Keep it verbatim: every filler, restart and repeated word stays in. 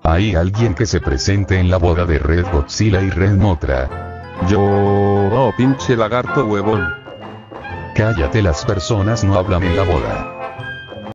¿Hay alguien que se presente en la boda de Red Godzilla y Red Mothra? Yo... Oh, pinche lagarto huevón. Cállate, las personas no hablan en la boda.